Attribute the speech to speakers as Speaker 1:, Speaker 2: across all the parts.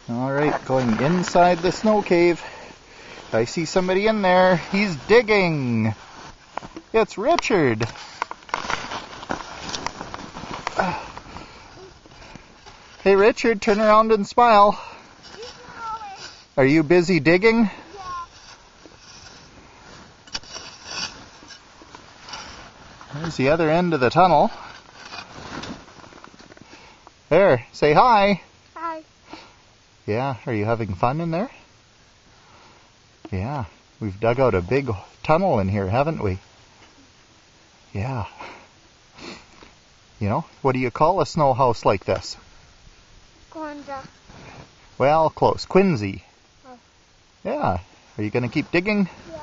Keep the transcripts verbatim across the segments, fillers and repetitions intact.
Speaker 1: Alright, going inside the snow cave. I see somebody in there. He's digging. It's Richard. Hey Richard, turn around and smile. Are you busy digging?
Speaker 2: Yeah.
Speaker 1: There's the other end of the tunnel. There, say hi.
Speaker 2: Hi.
Speaker 1: Yeah, are you having fun in there? Yeah, we've dug out a big tunnel in here, haven't we? Yeah. You know, what do you call a snow house like this?
Speaker 2: Quinzee.
Speaker 1: Well, close. Quinzee.
Speaker 2: Oh.
Speaker 1: Yeah. Are you going to keep digging?
Speaker 2: Yeah.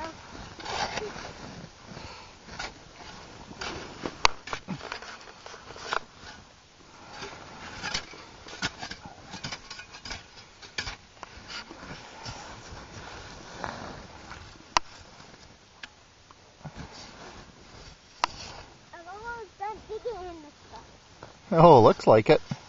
Speaker 2: I'm almost done digging in this stuff.
Speaker 1: Oh, looks like it.